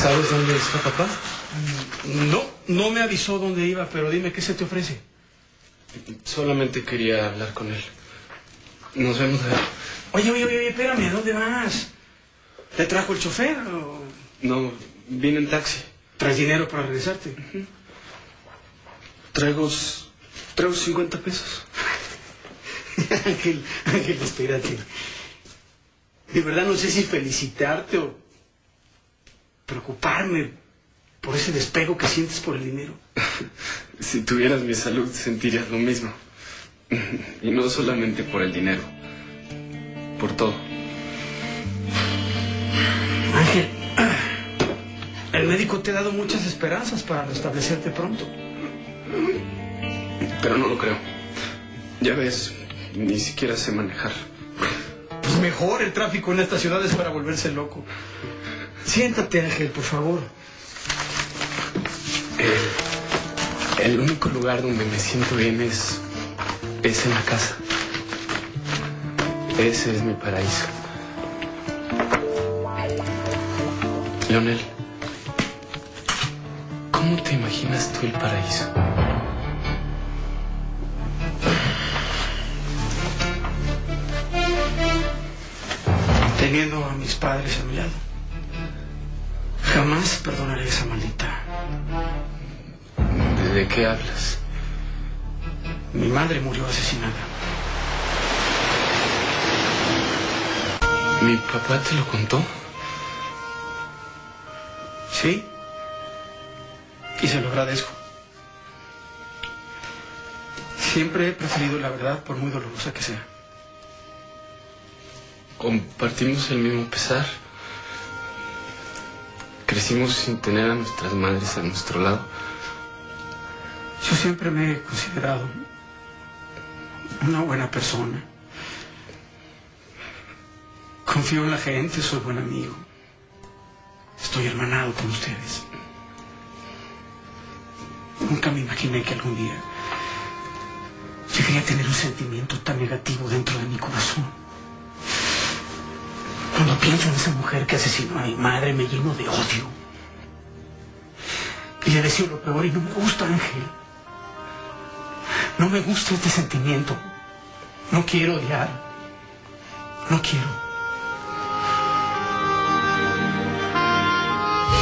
¿Sabes dónde está papá? No me avisó dónde iba, pero dime, ¿qué se te ofrece? Solamente quería hablar con él. Nos vemos a ver. Oye, espérame, ¿a dónde vas? ¿Te trajo el chofer o...? No, vine en taxi. ¿Traes dinero para regresarte? Traigo 50 pesos. Ángel, espérate. De verdad no sé si felicitarte o preocuparme por ese despego que sientes por el dinero. Si tuvieras mi salud, sentirías lo mismo. Y no solamente por el dinero. Por todo. Ángel, el médico te ha dado muchas esperanzas para restablecerte pronto. Pero no lo creo. Ya ves, ni siquiera sé manejar. Pues mejor, el tráfico en esta ciudad es para volverse loco. Siéntate, Ángel, por favor. El único lugar donde me siento bien es en la casa. Ese es mi paraíso. Leonel, ¿cómo te imaginas tú el paraíso? Teniendo a mis padres a mi lado. Jamás perdonaré esa maldita. ¿De qué hablas? Mi madre murió asesinada. ¿Mi papá te lo contó? Sí. Y se lo agradezco. Siempre he preferido la verdad, por muy dolorosa que sea. Compartimos el mismo pesar. Crecimos sin tener a nuestras madres a nuestro lado. Yo siempre me he considerado una buena persona. Confío en la gente, soy buen amigo. Estoy hermanado con ustedes. Nunca me imaginé que algún día llegaría a tener un sentimiento tan negativo dentro de mi corazón. Cuando pienso en esa mujer que asesinó a mi madre, me lleno de odio. Y le deseo lo peor y no me gusta, Ángel. No me gusta este sentimiento. No quiero odiar. No quiero.